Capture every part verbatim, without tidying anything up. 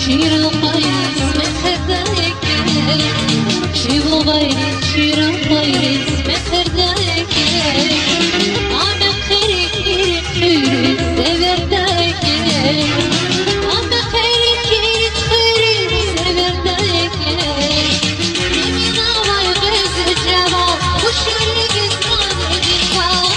شيرا قيس مخداك شيبو غيري شيرا قيس مخداك أنا خيرك خيرك خيرك سبرداك أنا خيرك خيرك خيرك سبرداك يمين أوي غز جواب وشيرك اسمعني بالحق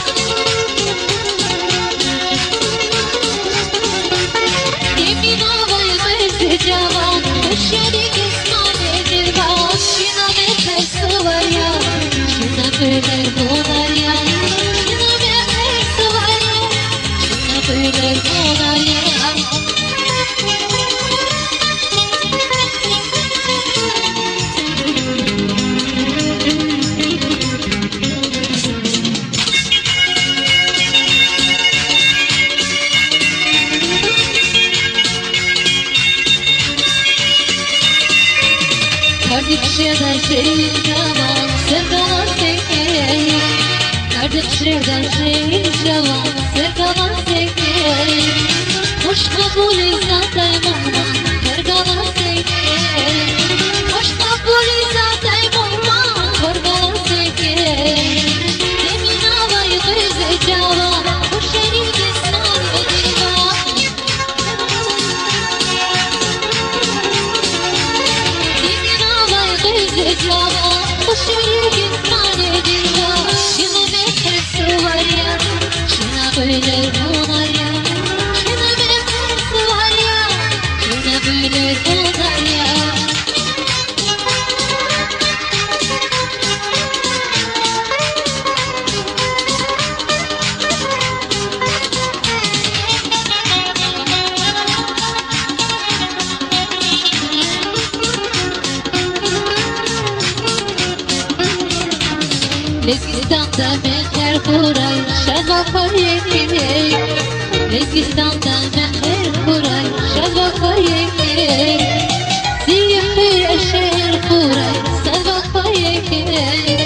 يمين أوي غز جواب وشيرك اسمعني بالحق شنا بخير سواريا شنا بخير بوناريا شنا بخير سواريا شنا بخير بوناريا Kardeş şeyden şeyin cavan sevdalar tekey Kardeş şeyden şeyin cavan sevdalar tekey Hoş kabulü zaten muhman kargalar tekey Hoş kabulü zaten muhman kargalar tekey Demin havayı kızı cavan bu şerik isnan ediyor Java, وشيرك اسمعني دنيا شنا بخير سواريا شنا بيلر بوناريا شنا بخير سواريا شنا بيلر بوناريا Rezistan'da meher kuray şazaka yekirey Rezistan'da meher kuray şazaka yekirey Ziyafir eşer kuray şazaka yekirey